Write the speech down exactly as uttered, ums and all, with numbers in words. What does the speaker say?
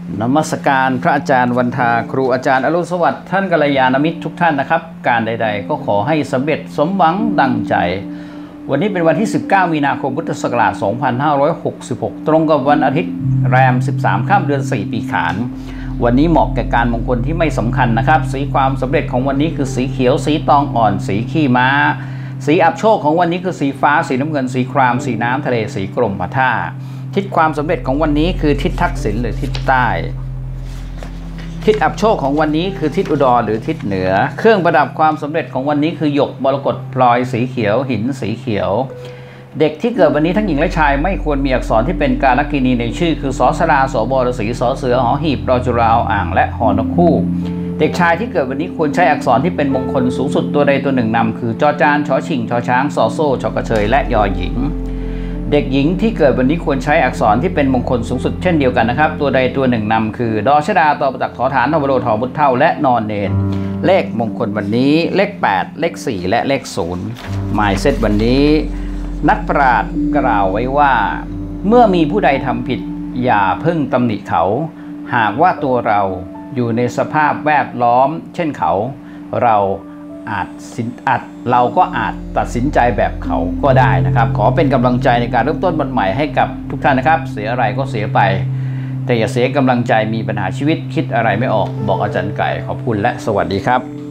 นมัสการพระอาจารย์วันทาครูอาจารย์อรุณสวัสดิ์ท่านกัลยาณมิตรทุกท่านนะครับการใดๆก็ขอให้สำเร็จสมหวังดังใจวันนี้เป็นวันที่สิบเก้ามีนาคมพุทธศักราชสองพันห้าร้อยหกสิบหกตรงกับวันอาทิตย์แรมสิบสามค่ำเดือนสี่ปีขานวันนี้เหมาะแก่การมงคลที่ไม่สำคัญนะครับสีความสำเร็จของวันนี้คือสีเขียวสีตองอ่อนสีขี้ม้าสีอับโชคของวันนี้คือสีฟ้าสีน้ำเงินสีครามสีน้ำทะเลสีกรมท่าทิศความสำเร็จของวันนี้คือทิศทักษิณหรือทิศใต้ทิศอับโชคของวันนี้คือทิศอุดรหรือทิศเหนือเครื่องประดับความสำเร็จของวันนี้คือหยกมรกตพลอยสีเขียวหินสีเขียวเด็กที่เกิดวันนี้ทั้งหญิงและชายไม่ควรมีอักษรที่เป็นกาลกิณีในชื่อคือสอสราสบรสีสอเสือหอหีบรอจุราอ่างและหอนกคู่เด็กชายที่เกิดวันนี้ควรใช้อักษรที่เป็นมงคลสูงสุดตัวใดตัวหนึ่งนำคือจอจานชอชิงชอช้างซอโซ่ชอกระเชยและยอหญิงเด็กหญิงที่เกิดวันนี้ควรใช้อักษรที่เป็นมงคลสูงสุดเช่นเดียวกันนะครับตัวใดตัวหนึ่งนำคือดอชดาตอประจักษ์ถอฐานทวโรทอบุตเท่าและนอนเนนเลขมงคลวันนี้เลขแปดเลขสี่และเลขศูนย์หมายเซตวันนี้นักปราชญ์กล่าวไว้ว่าเมื่อมีผู้ใดทำผิดอย่าเพิ่งตำหนิเขาหากว่าตัวเราอยู่ในสภาพแวดล้อมเช่นเขาเราอาจสินอาจเราก็อาจตัดสินใจแบบเขาก็ได้นะครับขอเป็นกำลังใจในการเริ่มต้นวันใหม่ให้กับทุกท่านนะครับเสียอะไรก็เสียไปแต่อย่าเสียกำลังใจมีปัญหาชีวิตคิดอะไรไม่ออกบอกอาจารย์ไก่ขอบคุณและสวัสดีครับ